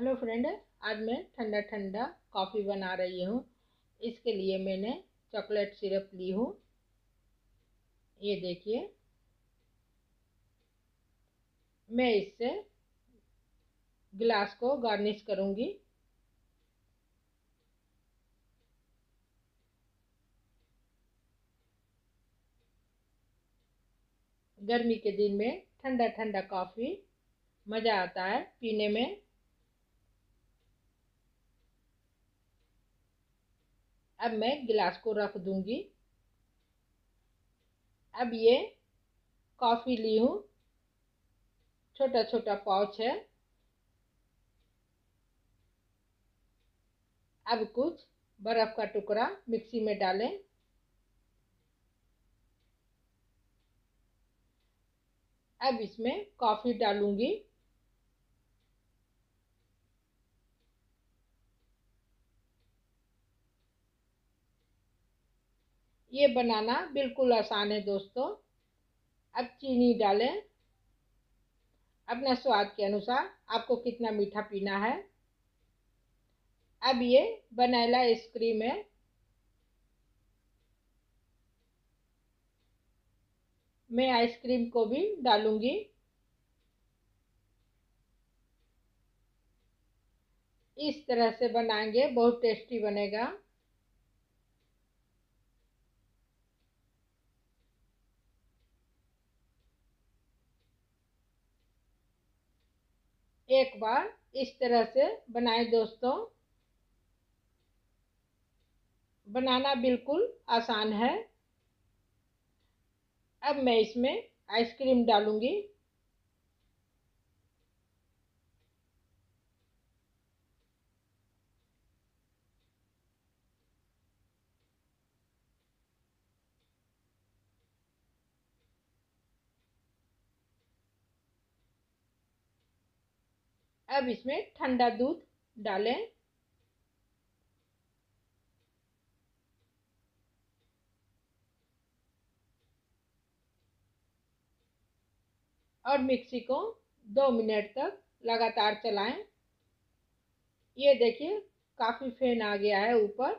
Hello friend, आज मैं ठंडा ठंडा कॉफ़ी बना रही हूँ। इसके लिए मैंने चॉकलेट सिरप ली हूँ। ये देखिए, मैं इससे गिलास को गार्निश करूँगी। गर्मी के दिन में ठंडा ठंडा कॉफ़ी मज़ा आता है पीने में। अब मैं गिलास को रख दूँगी। अब ये कॉफ़ी ली हूँ, छोटा छोटा पाउच है। अब कुछ बर्फ़ का टुकड़ा मिक्सी में डालें। अब इसमें कॉफ़ी डालूंगी। ये बनाना बिल्कुल आसान है दोस्तों। अब चीनी डालें अपने स्वाद के अनुसार, आपको कितना मीठा पीना है। अब ये वनीला आइसक्रीम है। मैं आइसक्रीम को भी डालूंगी। इस तरह से बनाएंगे, बहुत टेस्टी बनेगा। एक बार इस तरह से बनाएं दोस्तों। बनाना बिल्कुल आसान है। अब मैं इसमें आइसक्रीम डालूंगी। अब इसमें ठंडा दूध डालें। और मिक्सी को 2 मिनट तक लगातार चलाएं। ये देखिए, काफी फेन आ गया है ऊपर।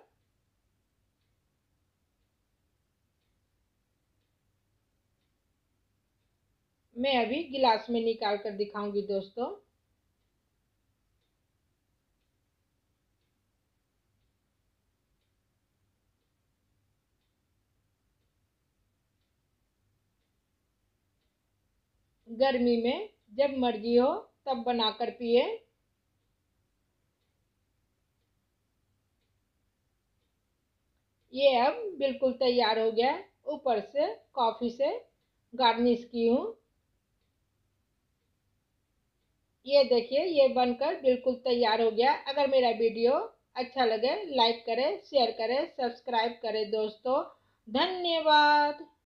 मैं अभी गिलास में निकाल कर दिखाऊंगी दोस्तों। गर्मी में जब मर्जी हो तब बनाकर पिए। ये अब बिल्कुल तैयार हो गया। ऊपर से कॉफी से गार्निश की हूँ। ये देखिए, ये बनकर बिल्कुल तैयार हो गया। अगर मेरा वीडियो अच्छा लगे, लाइक करें, शेयर करें, सब्सक्राइब करें दोस्तों। धन्यवाद।